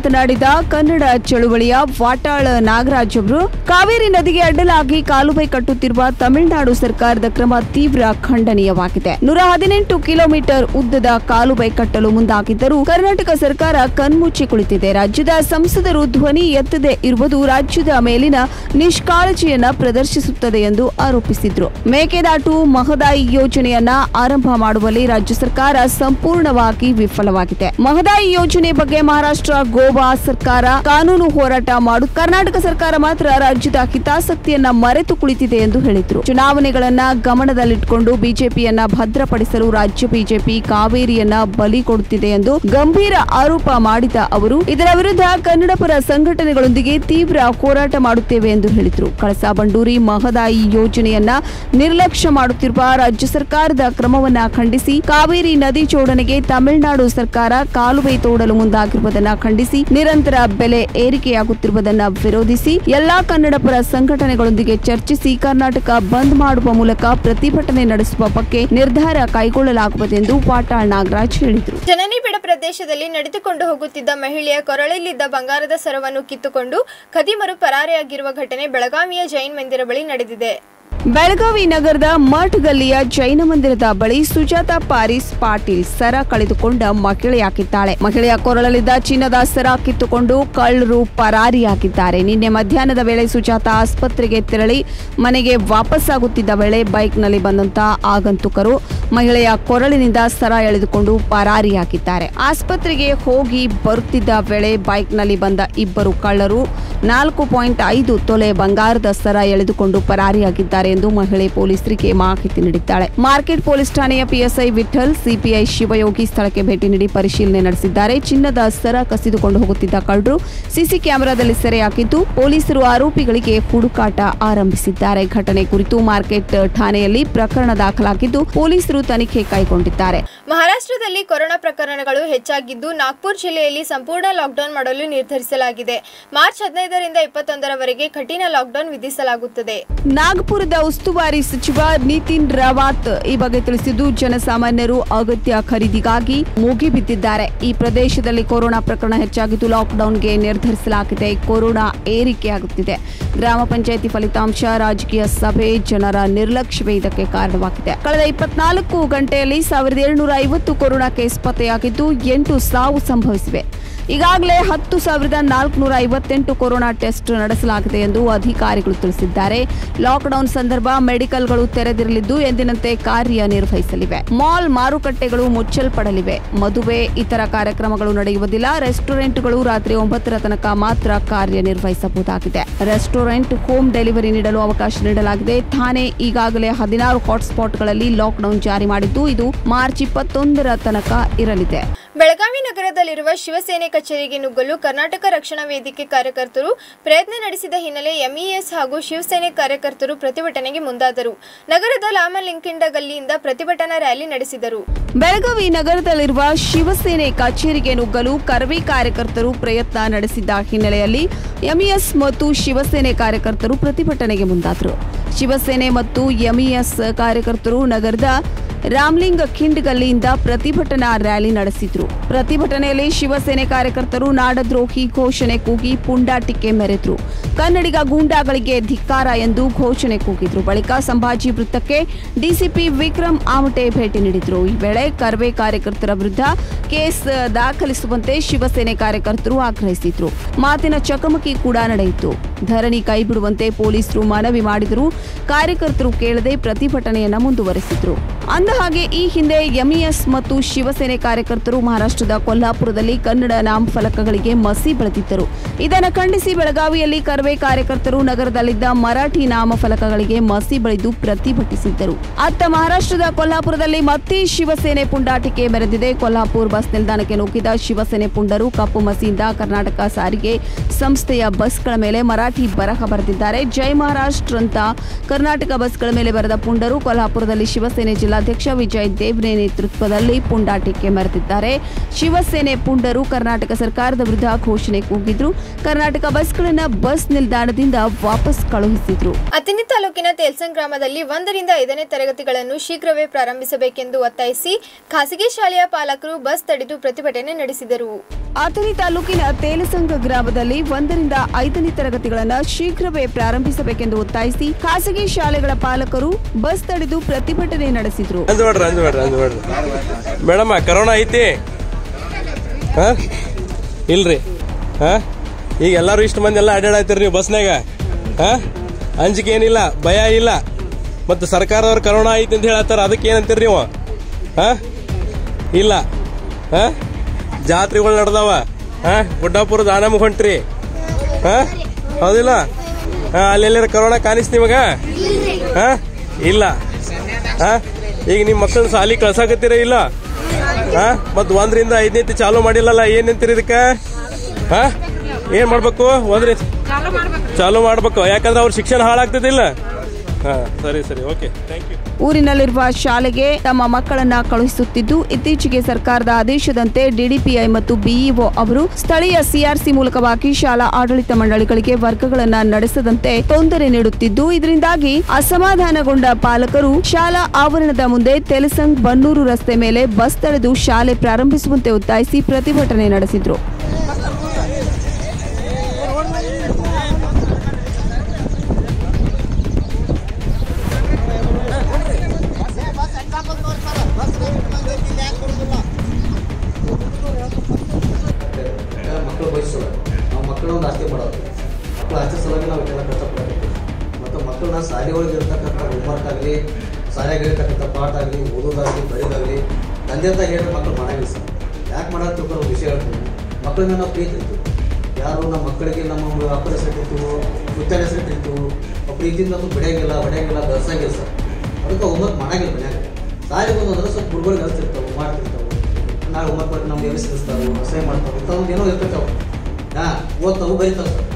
ಮಾತನಾಡಿದ ಕನ್ನಡ ಚಳುವಳಿಯ ವಾಟಾಳ್ ನಾಗರಾಜ್ ಅವರು, ಕಾವೇರಿ ನದಿಗೆ ಅಡ್ಡಲಾಗಿ ಕಾಲುವೆ ಕಟ್ಟುತ್ತಿರುವ ತಮಿಳುನಾಡು ಸರ್ಕಾರದ ಕ್ರಮ ತೀವ್ರ ಖಂಡನೀಯವಾಗಿದೆ. 118 ಕಿಲೋಮೀಟರ್ ಉದ್ದದ ಕಾಲುವೆ ಕಟ್ಟಲು ಮುಂದಾಗಿದ್ದರೂ ಕರ್ನಾಟಕ ಸರ್ಕಾರ ಕಣ್ಮುಚ್ಚಿ ಕುಳಿತಿದೆ. ರಾಜ್ಯದ ಸಂಸದರು ಧ್ವನಿ ಎತ್ತದೇ ಇರುವುದು ರಾಜ್ಯದ ಮೇಲಿನ ನಿಷ್ಕಾಳಜಿಯನ್ನ ಪ್ರದರ್ಶಿಸುತ್ತದೆ ಎಂದು ಆರೋಪಿಸಿದ್ರು. ಮೇಕೆದಾಟು ಮಹದಾಯಿ ಯೋಜನೆಯನ್ನ ಆರಂಭ ಮಾಡುವಲ್ಲಿ ರಾಜ್ಯ ಸರ್ಕಾರ ಸಂಪೂರ್ಣವಾಗಿ ವಿಫಲವಾಗಿದೆ. ಮಹದಾಯಿ ಯೋಜನೆ ಬಗ್ಗೆ ಮಹಾರಾಷ್ಟ್ರ, ಗೋವಾ ಸರ್ಕಾರ ಕಾನೂನು ಹೋರಾಟ ಮಾಡು, ಕರ್ನಾಟಕ ಸರ್ಕಾರ ಮಾತ್ರ ರಾಜ್ಯದ ಹಿತಾಸಕ್ತಿಯನ್ನ ಮರೆತು ಕುಳಿತಿದೆ ಎಂದು ಹೇಳಿದ್ರು. ಚುನಾವಣೆಗಳನ್ನ ಗಮನದಲ್ಲಿಟ್ಟುಕೊಂಡು ಬಿಜೆಪಿಯನ್ನ ಭದ್ರಪಡಿಸಲು ರಾಜ್ಯ ಬಿಜೆಪಿ ಕಾವೇರಿಯನ್ನ ಬಲಿ ಕೊಡುತ್ತಿದೆ ಎಂದು ಗಂಭೀರ ಆರೋಪ ಮಾಡಿದ ಅವರು, ಇದರ ವಿರುದ್ಧ ಕನ್ನಡಪರ ಸಂಘಟನೆಗಳೊಂದಿಗೆ ತೀವ್ರ ಹೋರಾಟ ಮಾಡುತ್ತೇವೆ ಎಂದು ಹೇಳಿದರು. ಕಳಸಾ ಬಂಡೂರಿ ಮಹದಾಯಿ ಯೋಜನೆಯನ್ನ ನಿರ್ಲಕ್ಷ್ಯ ಮಾಡುತ್ತಿರುವ ರಾಜ್ಯ ಸರ್ಕಾರದ ಕ್ರಮವನ್ನ ಖಂಡಿಸಿ ಕಾವೇರಿ ನದಿ ಜೋಡಣೆಗೆ ತಮಿಳುನಾಡು ಸರ್ಕಾರ ಕಾಲುವೆ ತೋಡಲು ಮುಂದಾಗಿರುವುದನ್ನು ಖಂಡಿಸಿ ನಿರಂತರ ಬೆಲೆ ಏರಿಕೆಯಾಗುತ್ತಿರುವುದನ್ನು ವಿರೋಧಿಸಿ ಎಲ್ಲಾ ಕನ್ನಡಪರ ಸಂಘಟನೆಗಳೊಂದಿಗೆ ಚರ್ಚಿಸಿ ಕರ್ನಾಟಕ ಬಂದ್ ಮಾಡುವ ಮೂಲಕ ಪ್ರತಿಭಟನೆ ನಡೆಸುವ ಬಗ್ಗೆ ನಿರ್ಧಾರ ಕೈಗೊಳ್ಳಲಾಗುವುದೆಂದು ವಾಟಾಳ್ ನಾಗರಾಜ್ ಹೇಳಿದರು. ಜನನಿಬಿಡ ಪ್ರದೇಶದಲ್ಲಿ ನಡೆದುಕೊಂಡು ಹೋಗುತ್ತಿದ್ದ ಮಹಿಳೆಯ ಕೊರಳಲ್ಲಿದ್ದ ಬಂಗಾರದ ಸರವನ್ನು ಕಿತ್ತುಕೊಂಡು ಖದೀಮರು ಪರಾರಿಯಾಗಿರುವ ಘಟನೆ ಬೆಳಗಾವಿಯ ಜೈನ್ ಮಂದಿರ ಬಳಿ ನಡೆದಿದೆ. ಬೆಳಗಾವಿ ನಗರದ ಮಠ್ ಗಲ್ಲಿಯ ಜೈನ ಮಂದಿರದ ಬಳಿ ಸುಜಾತ ಪಾರಿಸ್ ಪಾಟೀಲ್ ಸರ ಕಳೆದುಕೊಂಡ ಮಹಿಳೆಯಾಗಿದ್ದಾಳೆ. ಮಹಿಳೆಯ ಕೊರಳಲ್ಲಿದ್ದ ಚಿನ್ನದ ಸರ ಕಿತ್ತುಕೊಂಡು ಕಳ್ಳರು ಪರಾರಿಯಾಗಿದ್ದಾರೆ. ನಿನ್ನೆ ಮಧ್ಯಾಹ್ನದ ವೇಳೆ ಸುಜಾತ ಆಸ್ಪತ್ರೆಗೆ ತೆರಳಿ ಮನೆಗೆ ವಾಪಸ್ಸಾಗುತ್ತಿದ್ದ ವೇಳೆ ಬೈಕ್ನಲ್ಲಿ ಬಂದಂತ ಆಗಂತುಕರು ಮಹಿಳೆಯ ಕೊರಳಿನಿಂದ ಸರ ಎಳೆದುಕೊಂಡು ಪರಾರಿಯಾಗಿದ್ದಾರೆ. ಆಸ್ಪತ್ರೆಗೆ ಹೋಗಿ ಬರುತ್ತಿದ್ದ ವೇಳೆ ಬೈಕ್ನಲ್ಲಿ ಬಂದ ಇಬ್ಬರು ಕಳ್ಳರು 4.5 ತೊಲೆ ಬಂಗಾರದ ಸರ ಎಳೆದುಕೊಂಡು ಪರಾರಿಯಾಗಿದ್ದಾರೆ ಎಂದು ಮಹಿಳೆ ಪೊಲೀಸರಿಗೆ ಮಾಹಿತಿ ನೀಡಿದ್ದಾಳೆ. ಮಾರ್ಕೆಟ್ ಪೊಲೀಸ್ ಠಾಣೆಯ ಪಿಎಸ್ಐ ವಿಠಲ್, ಸಿಪಿಐ ಶಿವಯೋಗಿ ಸ್ಥಳಕ್ಕೆ ಭೇಟಿ ನೀಡಿ ಪರಿಶೀಲನೆ ನಡೆಸಿದ್ದಾರೆ. ಚಿನ್ನದ ಸರ ಕಸಿದುಕೊಂಡು ಹೋಗುತ್ತಿದ್ದ ಕಳ್ಳರು ಸಿಸಿ ಕ್ಯಾಮೆರಾದಲ್ಲಿ ಸೆರೆಯಾಗಿದ್ದು ಪೊಲೀಸರು ಆರೋಪಿಗಳಿಗೆ ಹುಡುಕಾಟ ಆರಂಭಿಸಿದ್ದಾರೆ. ಘಟನೆ ಕುರಿತು ಮಾರ್ಕೆಟ್ ಠಾಣೆಯಲ್ಲಿ ಪ್ರಕರಣ ದಾಖಲಾಗಿದ್ದು ಪೊಲೀಸರು ತನಿಖೆ ಕೈಗೊಂಡಿದ್ದಾರೆ. ಮಹಾರಾಷ್ಟ್ರದಲ್ಲಿ ಕೊರೋನಾ ಪ್ರಕರಣಗಳು ಹೆಚ್ಚಾಗಿದ್ದು ನಾಗ್ಪುರ್ ಜಿಲ್ಲೆಯಲ್ಲಿ ಸಂಪೂರ್ಣ ಲಾಕ್ಡೌನ್ ಮಾಡಲು ನಿರ್ಧರಿಸಲಾಗಿದೆ. ಮಾರ್ಚ್ 15ರಿಂದ 21ರವರೆಗೆ ಕಠಿಣ ಲಾಕ್ಡೌನ್ ವಿಧಿಸಲಾಗುತ್ತದೆ. ನಾಗಪುರದ ಉಸ್ತುವಾರಿ ಸಚಿವ ನಿತಿನ್ ರಾವತ್ ಈ ಬಗ್ಗೆ ತಿಳಿಸಿದ್ದು, ಜನಸಾಮಾನ್ಯರು ಅಗತ್ಯ ಖರೀದಿಗಾಗಿ ಮುಗಿಬಿದ್ದಿದ್ದಾರೆ. ಈ ಪ್ರದೇಶದಲ್ಲಿ ಕೊರೋನಾ ಪ್ರಕರಣ ಹೆಚ್ಚಾಗಿದ್ದು ಲಾಕ್ಡೌನ್ಗೆ ನಿರ್ಧರಿಸಲಾಗಿದೆ. ಕೊರೋನಾ ಏರಿಕೆಯಾಗುತ್ತಿದೆ. ಗ್ರಾಮ ಪಂಚಾಯಿತಿ ಫಲಿತಾಂಶ, ರಾಜಕೀಯ ಸಭೆ, ಜನರ ನಿರ್ಲಕ್ಷ್ಯವೇ ಇದಕ್ಕೆ ಕಾರಣವಾಗಿದೆ. ಕಳೆದ 24 ಗಂಟೆಯಲ್ಲಿ 1750 ಕೊರೋನಾ ಕೇಸ್ ಪತ್ತೆಯಾಗಿದ್ದು 8 ಸಾವು ಸಂಭವಿಸಿವೆ. ಈಗಾಗಲೇ 10,458 ಕೊರೋನಾ ಟೆಸ್ಟ್ ನಡೆಸಲಾಗಿದೆ ಎಂದು ಅಧಿಕಾರಿಗಳು ತಿಳಿಸಿದ್ದಾರೆ. ಲಾಕ್ಡೌನ್ ಸಂದರ್ಭ ಮೆಡಿಕಲ್ಗಳು ತೆರೆದಿರಲಿದ್ದು ಎಂದಿನಂತೆ ಕಾರ್ಯನಿರ್ವಹಿಸಲಿವೆ. ಮಾಲ್, ಮಾರುಕಟ್ಟೆಗಳು ಮುಚ್ಚಲ್ಪಡಲಿವೆ. ಮದುವೆ, ಇತರ ಕಾರ್ಯಕ್ರಮಗಳು ನಡೆಯುವುದಿಲ್ಲ. ರೆಸ್ಟೋರೆಂಟ್ಗಳು ರಾತ್ರಿ 9ರ ತನಕ ಮಾತ್ರ ಕಾರ್ಯನಿರ್ವಹಿಸಬಹುದಾಗಿದೆ. ರೆಸ್ಟೋರೆಂಟ್ ಹೋಮ್ ಡೆಲಿವರಿ ನೀಡಲು ಅವಕಾಶ ನೀಡಲಾಗಿದೆ. ಥಾನೆ ಈಗಾಗಲೇ 16 ಹಾಟ್ಸ್ಪಾಟ್ಗಳಲ್ಲಿ ಲಾಕ್ಡೌನ್ ಜಾರಿ ಮಾಡಿದ್ದು ಇದು ಮಾರ್ಚ್ 21ರ ತನಕ ಇರಲಿದೆ. ಬೆಳಗಾವಿ ನಗರದಲ್ಲಿರುವ ಶಿವಸೇನೆ ಕಚೇರಿಗೆ ನುಗ್ಗಲು ಕರ್ನಾಟಕ ರಕ್ಷಣಾ ವೇದಿಕೆ ಕಾರ್ಯಕರ್ತರು ಪ್ರಯತ್ನ ನಡೆಸಿದ ಹಿನ್ನೆಲೆ ಎಂಇಎಸ್ ಹಾಗೂ ಶಿವಸೇನೆ ಕಾರ್ಯಕರ್ತರು ಪ್ರತಿಭಟನೆಗೆ ಮುಂದಾದರು. ನಗರದ ಲಾಮಲಿಂಕಿಂಡ ಗಲ್ಲಿಯಿಂದ ಪ್ರತಿಭಟನಾ ರ್ಯಾಲಿ ನಡೆಸಿದರು. ಬೆಳಗಾವಿ ನಗರದಲ್ಲಿರುವ ಶಿವಸೇನೆ ಕಚೇರಿಗೆ ನುಗ್ಗಲು ಕರವೇ ಕಾರ್ಯಕರ್ತರು ಪ್ರಯತ್ನ ನಡೆಸಿದ್ದ ಹಿನ್ನೆಲೆಯಲ್ಲಿ ಎಂಇಎಸ್ ಮತ್ತು ಶಿವಸೇನೆ ಕಾರ್ಯಕರ್ತರು ಪ್ರತಿಭಟನೆಗೆ ಮುಂದಾದರು. ಶಿವಸೇನೆ ಮತ್ತು ಎಂಇಎಸ್ ಕಾರ್ಯಕರ್ತರು ನಗರದ ರಾಮ್ಲಿಂಗ್ ಖಿಂಡ್ ಗಲ್ಲಿಯಿಂದ ಪ್ರತಿಭಟನಾ ರ್ಯಾಲಿ ನಡೆಸಿದ್ರು. ಪ್ರತಿಭಟನೆಯಲ್ಲಿ ಶಿವಸೇನೆ ಕಾರ್ಯಕರ್ತರು ನಾಡದ್ರೋಹಿ ಘೋಷಣೆ ಕೂಗಿ ಪುಂಡಾಟಿಕೆ ಮೆರೆದ್ರು. ಕನ್ನಡಿಗ ಗೂಂಡಾಗಳಿಗೆ ಧಿಕ್ಕಾರ ಎಂದು ಘೋಷಣೆ ಕೂಗಿದ್ರು. ಬಳಿಕ ಸಂಭಾಜಿ ವೃತ್ತಕ್ಕೆ ಡಿಸಿಪಿ ವಿಕ್ರಮ್ ಆಮಟೆ ಭೇಟಿ ನೀಡಿದ್ರು. ಈ ವೇಳೆ ಕರ್ವೆ ಕಾರ್ಯಕರ್ತರ ವಿರುದ್ಧ ಕೇಸ್ ದಾಖಲಿಸುವಂತೆ ಶಿವಸೇನೆ ಕಾರ್ಯಕರ್ತರು ಆಗ್ರಹಿಸಿದ್ರು. ಮಾತಿನ ಚಕಮಕಿ ಕೂಡ ನಡೆಯಿತು. ಧರಣಿ ಕೈಬಿಡುವಂತೆ ಪೊಲೀಸರು ಮನವಿ ಮಾಡಿದರೂ ಕಾರ್ಯಕರ್ತರು ಕೇಳದೆ ಪ್ರತಿಭಟನೆಯನ್ನ ಮುಂದುವರೆಸಿದ್ರು. ಅಂದಹಾಗೆ ಈ ಹಿಂದೆ ಎಂಇಎಸ್ ಮತ್ತು ಶಿವಸೇನೆ ಕಾರ್ಯಕರ್ತರು ಮಹಾರಾಷ್ಟ್ರದ ಕೊಲ್ಹಾಪುರದಲ್ಲಿ ಕನ್ನಡ ನಾಮಫಲಕಗಳಿಗೆ ಮಸಿ ಬೆಳೆದಿದ್ದರು. ಇದನ್ನು ಖಂಡಿಸಿ ಬೆಳಗಾವಿಯಲ್ಲಿ ಕರ್ವೆ ಕಾರ್ಯಕರ್ತರು ನಗರದಲ್ಲಿದ್ದ ಮರಾಠಿ ನಾಮಫಲಕಗಳಿಗೆ ಮಸಿ ಬೆಳೆದು ಪ್ರತಿಭಟಿಸಿದ್ದರು. ಅತ್ತ ಮಹಾರಾಷ್ಟ್ರದ ಕೊಲ್ಹಾಪುರದಲ್ಲಿ ಮತ್ತೆ ಶಿವಸೇನೆ ಪುಂಡಾಟಿಕೆ ಮೆರೆದಿದೆ. ಕೊಲ್ಹಾಪುರ ಬಸ್ ನಿಲ್ದಾಣಕ್ಕೆ ನುಗ್ಗಿದ ಶಿವಸೇನೆ ಪುಂಡರು ಕಪ್ಪು ಮಸಿಯಿಂದ ಕರ್ನಾಟಕ ಸಾರಿಗೆ ಸಂಸ್ಥೆಯ ಬಸ್ಗಳ ಮೇಲೆ ಮರಾಠಿ ಮರಾಠಿ ಬರಹ ಬರೆದಿದ್ದಾರೆ. ಜೈ ಮಹಾರಾಷ್ಟ್ರ ಅಂತ ಕರ್ನಾಟಕ ಬಸ್ಗಳ ಮೇಲೆ ಬರೆದ ಪುಂಡರು ಕೊಲ್ಹಾಪುರದಲ್ಲಿ ಶಿವಸೇನೆ ಜಿಲ್ಲಾಧ್ಯಕ್ಷ ವಿಜಯ್ ದೇವ್ರೆ ನೇತೃತ್ವದಲ್ಲಿ ಪುಂಡಾಟಿಕೆ ಮೆರೆದಿದ್ದಾರೆ. ಶಿವಸೇನೆ ಪುಂಡರು ಕರ್ನಾಟಕ ಸರ್ಕಾರದ ವಿರುದ್ಧ ಘೋಷಣೆ ಕೂಗಿದ್ರು. ಕರ್ನಾಟಕ ಬಸ್ಗಳನ್ನು ಬಸ್ ನಿಲ್ದಾಣದಿಂದ ವಾಪಸ್ ಕಳುಹಿಸಿದ್ರು. ಅಥಣಿ ತಾಲೂಕಿನ ತೇಲ್ಸಂಗ್ ಗ್ರಾಮದಲ್ಲಿ 1ರಿಂದ 5ನೇ ತರಗತಿಗಳನ್ನು ಶೀಘ್ರವೇ ಪ್ರಾರಂಭಿಸಬೇಕೆಂದು ಒತ್ತಾಯಿಸಿ ಖಾಸಗಿ ಶಾಲೆಯ ಪಾಲಕರು ಬಸ್ ತಡೆದು ಪ್ರತಿಭಟನೆ ನಡೆಸಿದರು. ಅಥಣಿ ತಾಲೂಕಿನ ತೇಲಸಂಗ ಗ್ರಾಮದಲ್ಲಿ 1ರಿಂದ 5ನೇ ತರಗತಿಗಳನ್ನು ಶೀಘ್ರವೇ ಪ್ರಾರಂಭಿಸಬೇಕೆಂದು ಒತ್ತಾಯಿಸಿ ಖಾಸಗಿ ಶಾಲೆಗಳ ಪಾಲಕರು ಬಸ್ ತಡೆದು ಪ್ರತಿಭಟನೆ ನಡೆಸಿದ್ರು. ಮೇಡಮ್ ಕರೋನಾ ಐತಿ ಇಲ್ರಿ ಈಗ ಎಲ್ಲಾರು ಇಷ್ಟು ಮಂದಿ ಎಲ್ಲ ಅಡ್ಡಾಡ್ತೀರಿ ನೀವು ಬಸ್ನಾಗ ಅಂಜಿಕೆ ಏನಿಲ್ಲ ಭಯ ಇಲ್ಲ ಮತ್ತು ಸರ್ಕಾರದವ್ರು ಕರೋನಾ ಐತಿ ಅಂತ ಹೇಳತ್ತಾರ ಅದಕ್ಕೆ ಏನಂತೀರಿ ನೀವು ಇಲ್ಲ ಜಾತ್ರೆಗಳು ನಡೆದಾವ ಗುಡ್ಡಾಪುರ ದಾನಮ್ಮ ಹೊಂಟ್ರಿ ಹೌದಿಲ್ಲ ಅಲ್ಲೆಲ್ಲ ಕರೋನಾ ಕಾಣಿಸ್ ನಿಮಗ ಇಲ್ಲ ಈಗ ನಿಮ್ಮ ಮಕ್ಕಳನ್ನ ಸಾಲಿ ಕಳ್ಸಾಕತ್ತೀರ ಇಲ್ಲ ಮತ್ 1ರಿಂದ 5ನೇ ಚಾಲು ಮಾಡಿಲ್ಲಲ್ಲ ಏನ್ ನಿಂತಿರಿ ಇದಕ್ಕ ಏನ್ ಮಾಡ್ಬೇಕು ಚಾಲು ಮಾಡ್ಬೇಕು ಯಾಕಂದ್ರೆ ಅವ್ರ ಶಿಕ್ಷಣ ಹಾಳಾಗ್ತದಿಲ್ಲ. ಸರಿ ಓಕೆ ಥ್ಯಾಂಕ್ ಯು. ಊರಿನಲ್ಲಿರುವ ಶಾಲೆಗೆ ತಮ್ಮ ಮಕ್ಕಳನ್ನ ಕಳುಹಿಸುತ್ತಿದ್ದು, ಇತ್ತೀಚೆಗೆ ಸರ್ಕಾರದ ಆದೇಶದಂತೆ ಡಿಡಿಪಿಐ ಮತ್ತು ಬಿಇಒ ಅವರು ಸ್ಥಳೀಯ ಸಿಆರ್ಸಿ ಮೂಲಕವಾಗಿ ಶಾಲಾ ಆಡಳಿತ ಮಂಡಳಿಗಳಿಗೆ ವರ್ಗಗಳನ್ನ ನಡೆಸದಂತೆ ತೊಂದರೆ ನೀಡುತ್ತಿದ್ದು, ಇದರಿಂದಾಗಿ ಅಸಮಾಧಾನಗೊಂಡ ಪಾಲಕರು ಶಾಲಾ ಆವರಣದ ಮುಂದೆ ತೆಲಸಂಗ್ ಬನ್ನೂರು ರಸ್ತೆ ಮೇಲೆ ಬಸ್ ತಡೆದು ಶಾಲೆ ಪ್ರಾರಂಭಿಸುವಂತೆ ಒತ್ತಾಯಿಸಿ ಪ್ರತಿಭಟನೆ ನಡೆಸಿದ್ರು. ಮಕ್ಕಳನ್ನ ಆಸ್ತಿ ಮಾಡೋದು ಮಕ್ಕಳು ಆಸ್ತಿ ಸಲುವಾಗಿ ನಾವು ಎಲ್ಲ ಕಷ್ಟಪಡಬೇಕು ಮತ್ತು ಮಕ್ಕಳನ್ನ ಶಾಲೆ ಒಳಗೆ ಇರ್ತಕ್ಕಂಥ ಹೋಮ್ವರ್ಕ್ ಆಗಲಿ ಶಾಲೆಗೆ ಇರ್ತಕ್ಕಂಥ ಪಾಠ ಆಗಲಿ ಓದೋದಾಗಲಿ ಬರೆಯೋದಾಗಲಿ ತಂದೆ ಅಂತ ಹೇಳಿದ್ರೆ ಮಕ್ಕಳು ಮಾಡಂಗಿಲ್ಲ ಸರ್. ಯಾಕೆ ಮಾಡೋದು ಒಂದು ವಿಷಯ ಹೇಳ್ತೀವಿ, ಮಕ್ಕಳನ್ನ ನಾವು ಪ್ರೀತಿ ಇರ್ತೀವಿ. ಯಾರು ನಮ್ಮ ಮಕ್ಕಳಿಗೆ ನಮ್ಮ ಅಪ್ಪನ ಹೆಸರು ಇಟ್ಟಿರ್ತೀವೋ ಮುತ್ತನ ಹೆಸರು ಇಟ್ಟಿರ್ತೀವೋ ಪ್ರೀತಿಯಿಂದ ಅದು ಬಿಡೋಂಗಿಲ್ಲ ಬೆಳೆಸಂಗಿಲ್ಲ ಸರ್. ಅದಕ್ಕೆ ಹೋಮ್ವರ್ಕ್ ಮಾಡಂಗಿಲ್ಲ ಮನ್ಯಾಗ. ಶಾಲೆಗೆ ಬಂದಂದ್ರೆ ಸ್ವಲ್ಪ ಹುಡುಗರಿಗೆ ಕಲಿಸ್ತಿರ್ತಾವೆ ಮಾಡ್ತಿರ್ತಾವೆ. ನಾಳೆ ಹೋಮ್ವರ್ಕ್ ಮಾಡಿ ನಮ್ಗೆ ಎಲ್ಲಿ ಸಿಗಿಸ್ತಾವೆ ಅಸಹ್ಯ ಮಾಡ್ತಾವೆ ಇಂಥದ್ದು ಏನೋ ಇರ್ತಿರ್ತಾವೆ ಓದ್ತಾವು ಬರೀತಾವೆ ಸರ್.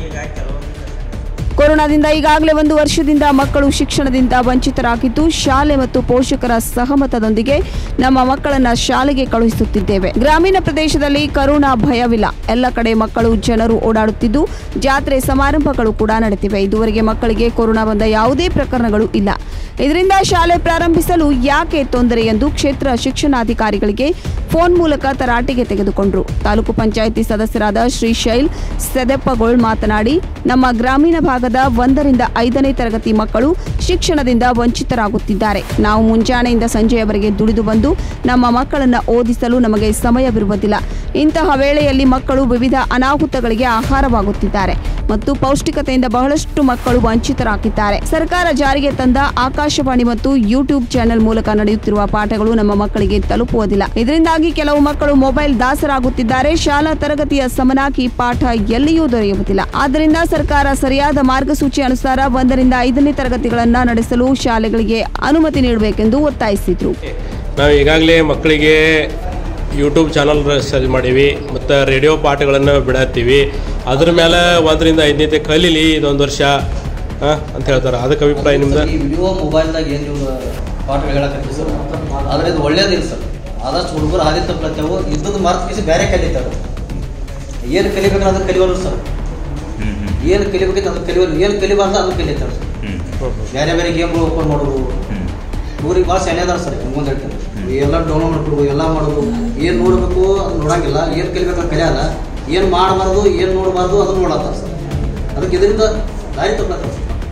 ಕೊರೋನಾದಿಂದ ಈಗಾಗಲೇ 1 ವರ್ಷದಿಂದ ಮಕ್ಕಳು ಶಿಕ್ಷಣದಿಂದ ವಂಚಿತರಾಗಿದ್ದು, ಶಾಲೆ ಮತ್ತು ಪೋಷಕರ ಸಹಮತದೊಂದಿಗೆ ನಮ್ಮ ಮಕ್ಕಳನ್ನ ಶಾಲೆಗೆ ಕಳುಹಿಸುತ್ತಿದ್ದೇವೆ. ಗ್ರಾಮೀಣ ಪ್ರದೇಶದಲ್ಲಿ ಕರೋನಾ ಭಯವಿಲ್ಲ. ಎಲ್ಲ ಕಡೆ ಮಕ್ಕಳು ಜನರು ಓಡಾಡುತ್ತಿದ್ದು, ಜಾತ್ರೆ ಸಮಾರಂಭಗಳು ಕೂಡ ನಡೆದಿವೆ. ಇದುವರೆಗೆ ಮಕ್ಕಳಿಗೆ ಕೊರೋನಾ ಬಂದ ಯಾವುದೇ ಪ್ರಕರಣಗಳು ಇಲ್ಲ. ಇದರಿಂದ ಶಾಲೆ ಪ್ರಾರಂಭಿಸಲು ಯಾಕೆ ತೊಂದರೆ ಎಂದು ಕ್ಷೇತ್ರ ಶಿಕ್ಷಣಾಧಿಕಾರಿಗಳಿಗೆ ಫೋನ್ ಮೂಲಕ ತರಾಟೆಗೆ ತೆಗೆದುಕೊಂಡರು. ತಾಲೂಕು ಪಂಚಾಯಿತಿ ಸದಸ್ಯರಾದ ಶ್ರೀಶೈಲ್ ಸೆದೆಪ್ಪಗೋಳ್ ಮಾತನಾಡಿ, ನಮ್ಮ ಗ್ರಾಮೀಣ ಭಾಗದ 1ರಿಂದ 5ನೇ ತರಗತಿ ಮಕ್ಕಳು ಶಿಕ್ಷಣದಿಂದ ವಂಚಿತರಾಗುತ್ತಿದ್ದಾರೆ. ನಾವು ಮುಂಜಾನೆಯಿಂದ ಸಂಜೆಯವರೆಗೆ ದುಡಿದು ಬಂದು ನಮ್ಮ ಮಕ್ಕಳನ್ನ ಓದಿಸಲು ನಮಗೆ ಸಮಯವಿರುವುದಿಲ್ಲ. ಇಂತಹ ವೇಳೆಯಲ್ಲಿ ಮಕ್ಕಳು ವಿವಿಧ ಅನಾಹುತಗಳಿಗೆ ಆಹಾರವಾಗುತ್ತಿದ್ದಾರೆ ಮತ್ತು ಪೌಷ್ಟಿಕತೆಯಿಂದ ಬಹಳಷ್ಟು ಮಕ್ಕಳು ವಂಚಿತರಾಗಿದ್ದಾರೆ. ಸರ್ಕಾರ ಜಾರಿಗೆ ತಂದ ಆಕಾಶವಾಣಿ ಮತ್ತು ಯೂಟ್ಯೂಬ್ ಚಾನೆಲ್ ಮೂಲಕ ನಡೆಯುತ್ತಿರುವ ಪಾಠಗಳು ನಮ್ಮ ಮಕ್ಕಳಿಗೆ ತಲುಪುವುದಿಲ್ಲ. ಇದರಿಂದಾಗಿ ಕೆಲವು ಮಕ್ಕಳು ಮೊಬೈಲ್ ದಾಸರಾಗುತ್ತಿದ್ದಾರೆ. ಶಾಲಾ ತರಗತಿಯ ಸಮನಾಗಿ ಪಾಠ ಎಲ್ಲಿಯೂ ದೊರೆಯುವುದಿಲ್ಲ. ಆದ್ದರಿಂದ ಸರ್ಕಾರ ಸರಿಯಾದ ಮಾರ್ಗಸೂಚಿ ಅನುಸಾರ 1ರಿಂದ 5ನೇ ತರಗತಿಗಳನ್ನು ನಡೆಸಲು ಶಾಲೆಗಳಿಗೆ ಅನುಮತಿ ನೀಡಬೇಕೆಂದು ಒತ್ತಾಯಿಸಿದರು. ನಾವು ಈಗಾಗಲೇ ಮಕ್ಕಳಿಗೆ ಯೂಟ್ಯೂಬ್ ಚಾನಲ್ ಸೆಲ್ ಮಾಡೀವಿ ಮತ್ತು ರೇಡಿಯೋ ಪಾಠಗಳನ್ನು ಬಿಡತ್ತೀವಿ. ಅದ್ರ ಮೇಲೆ 1ರಿಂದ 5ನೇ ಕಲೀಲಿ ಇದೊಂದು ವರ್ಷ ಅಂತ ಹೇಳ್ತಾರೆ. ಅದಕ್ಕೆ ಅಭಿಪ್ರಾಯ ನಿಮ್ದು? ಈ ವಿಡಿಯೋ ಮೊಬೈಲ್ದಾಗ ಏನು ನೀವು ಪಾಠಗಳು ಹೇಳಕತ್ತೀವಿ ಸರ್, ಆದರೆ ಇದು ಒಳ್ಳೇದಿಲ್ಲ ಸರ್. ಆದಷ್ಟು ಹುಡುಗರು ಹಾದಿ ತಪ್ಪಲತ್ತೇವು ಇದ್ದದ್ದು ಮಾರ್ಕ್ಸ್ ಬೇರೆ ಕಲಿತಾರೆ. ಏನು ಕಲಿಬೇಕಾದ್ರೆ ಅದನ್ನು ಕಲಿಯೋರು ಸರ್, ಏನು ಕಲಿಬೇಕೈತೆ ಅದನ್ನು ಕಲಿಯೋರು, ಏನು ಕಲಿಬಾರ್ದು ಅದನ್ನು ಕಲಿತಾರೆ ಸರ್. ಬೇರೆ ಬೇರೆ ಗೇಮ್ಗಳು ಓಪನ್ ಮಾಡೋದು ಊರಿಗೆ ಭಾಳ ಸೆನೆ ಅದಾರ ಸರ್. ಮುಂದೆ ಹೇಳ್ತಾರೆ ಎಲ್ಲ ಡೌನ್ಲೋಡ್ ಮಾಡ್ಕೊಡ್ಬೋದು, ಎಲ್ಲ ಮಾಡೋದು. ಏನು ನೋಡಬೇಕು ಅದನ್ನ ನೋಡಂಗಿಲ್ಲ, ಏನು ಕಲಿಬೇಕು ಕಲಿಯಲ್ಲ, ಏನು ಮಾಡಬಾರ್ದು ಏನು ನೋಡಬಾರ್ದು ಅದನ್ನು ನೋಡತ್ತಾರೆ ಸರ್. ಅದಕ್ಕೆ ಇದರಿಂದ ದಾರಿ ತಪ್ಪಲತ್ತ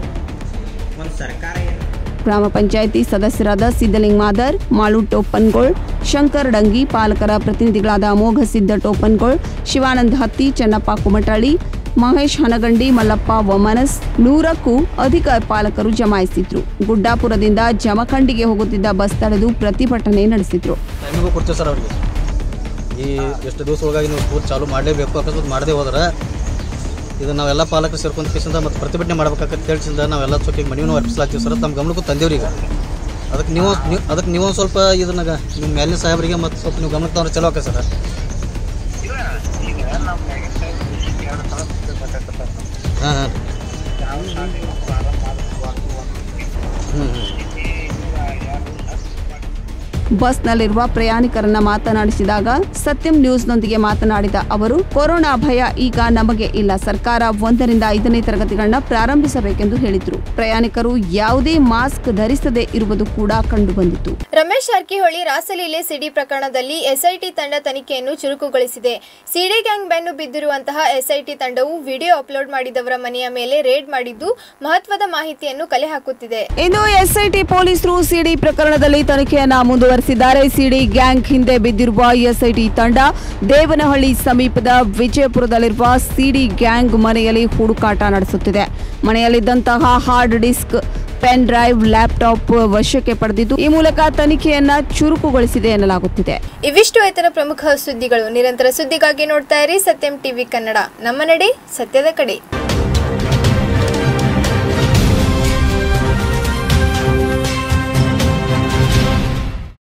ಸರ್ಕಾರ. ಗ್ರಾಮ ಪಂಚಾಯಿತಿ ಸದಸ್ಯರಾದ ಸಿದ್ದಲಿಂಗ್ ಮಾದರ್, ಮಾಳು ಟೋಪನ್ಗೋಳ್, ಶಂಕರ್ ಡಂಗಿ, ಪಾಲಕರ ಪ್ರತಿನಿಧಿಗಳಾದ ಅಮೋಘ ಸಿದ್ದ ಟೋಪನ್ಗೋಳ್, ಶಿವಾನಂದ್ ಹತ್ತಿ, ಚೆನ್ನಪ್ಪ ಕುಮಟಳ್ಳಿ, ಮಹೇಶ್ ಹನಗಂಡಿ, ಮಲ್ಲಪ್ಪ ವಮನಸ್ 100ಕ್ಕೂ ಅಧಿಕ ಪಾಲಕರು ಜಮಾಯಿಸಿದ್ರು. ಗುಡ್ಡಾಪುರದಿಂದ ಜಮಖಂಡಿಗೆ ಹೋಗುತ್ತಿದ್ದ ಬಸ್ ತಡೆದು ಪ್ರತಿಭಟನೆ ನಡೆಸಿದ್ರು. ಟೈಮಿಗೂ ಕೊಡ್ತೀವಿ ಸರ್ ಅವ್ರಿಗೆ. ಈ ಎಷ್ಟು ದಿವಸ ಒಳಗಾಗಿ ನೀವು ಸ್ಕೂಲ್ ಚಾಲೂ ಮಾಡಲೇಬೇಕು. ಅಕಸ್ಮಾತ್ ಮಾಡದೇ ಹೋದ್ರೆ ಇದು ನಾವೆಲ್ಲ ಪಾಲಕರು ಸೇರ್ಕೊಂತ ಕೇಸಿಂದ ಮತ್ತು ಪ್ರತಿಭಟನೆ ಮಾಡ್ಬೇಕಾಗತ್ತೆ ತಿಳಿಸಿಂದ ನಾವೆಲ್ಲ ಚೊಕ್ಕಿಗೆ ಮನವಿನೂ ಅರ್ಪಿಸ್ಲಾಗ್ತೀವಿ ಸರ್. ನಮ್ಮ ಗಮನಕ್ಕೂ ತಂದೇವ್ರಿಗೆ. ಅದಕ್ಕೆ ನೀವು ಸ್ವಲ್ಪ ಇದನ್ನ ನಿಮ್ಮ ಮೇಲಿನ ಸಾಹೇಬರಿಗೆ ಮತ್ತು ಸ್ವಲ್ಪ ನೀವು ಗಮನಕ್ಕೆ ತಗೊಂಡ್ರೆ ಚಲೋ ಆಕೈತೆ ಸರ್. ಹಾಂ ಬಸ್ನಲ್ಲಿರುವ ಪ್ರಯಾಣಿಕರನ್ನ ಮಾತನಾಡಿಸಿದಾಗ ಸತ್ಯಂ ನ್ಯೂಸ್ನೊಂದಿಗೆ ಮಾತನಾಡಿದ ಅವರು, ಕೊರೋನಾ ಭಯ ಈಗ ನಮಗೆ ಇಲ್ಲ. ಸರ್ಕಾರ 1 ರಿಂದ 5ನೇ ತರಗತಿಗಳನ್ನ ಪ್ರಾರಂಭಿಸಬೇಕೆಂದು ಹೇಳಿದ್ರು. ಪ್ರಯಾಣಿಕರು ಯಾವುದೇ ಮಾಸ್ಕ್ ಧರಿಸದೇ ಇರುವುದು ಕೂಡ ಕಂಡುಬಂದಿತು. ರಮೇಶ್ ಜಾರಕಿಹೊಳಿ ರಾಸಲೀಲೆ ಸಿಡಿ ಪ್ರಕರಣದಲ್ಲಿ ಎಸ್ಐಟಿ ತಂಡ ತನಿಖೆಯನ್ನು ಚುರುಕುಗೊಳಿಸಿದೆ. ಸಿಡಿ ಗ್ಯಾಂಗ್ ಬೆನ್ನು ಬಿದ್ದಿರುವಂತಹ ಎಸ್ಐಟಿ ತಂಡವು ವಿಡಿಯೋ ಅಪ್ಲೋಡ್ ಮಾಡಿದವರ ಮನೆಯ ಮೇಲೆ ರೇಡ್ ಮಾಡಿದ್ದು ಮಹತ್ವದ ಮಾಹಿತಿಯನ್ನು ಕಲೆ ಹಾಕುತ್ತಿದೆ. ಇನ್ನು ಎಸ್ಐಟಿ ಪೊಲೀಸರು ಸಿಡಿ ಪ್ರಕರಣದಲ್ಲಿ ತನಿಖೆಯನ್ನ ಮುಂದುವರೆಸಿದ್ದಾರೆ. ಸಿಡಿ ಗ್ಯಾಂಗ್ ಹಿಂದೆ ಬಿದ್ದಿರುವ ಎಸ್ಐಟಿ ತಂಡ ದೇವನಹಳ್ಳಿ ಸಮೀಪದ ವಿಜಯಪುರದಲ್ಲಿರುವ ಸಿಡಿ ಗ್ಯಾಂಗ್ ಮನೆಯಲ್ಲಿ ಹುಡುಕಾಟ ನಡೆಸುತ್ತಿದೆ. ಮನೆಯಲ್ಲಿದ್ದಂತಹ hard disk, pen drive, laptop ವಶಕ್ಕೆ ಪಡೆದಿದ್ದು ಈ ಮೂಲಕ ತನಿಖೆಯನ್ನ ಚುರುಕುಗೊಳಿಸಿದೆ ಎನ್ನಲಾಗುತ್ತಿದೆ. ಇವಿಷ್ಟು ಆಯ್ತನ ಪ್ರಮುಖ ಸುದ್ದಿಗಳು. ನಿರಂತರ ಸುದ್ದಿಗಾಗಿ ನೋಡ್ತಾ ಇರಿ ಸತ್ಯಂ ಟಿವಿ ಕನ್ನಡ. ನಮ್ಮ ನಡೆ ಸತ್ಯದ ಕಡೆ.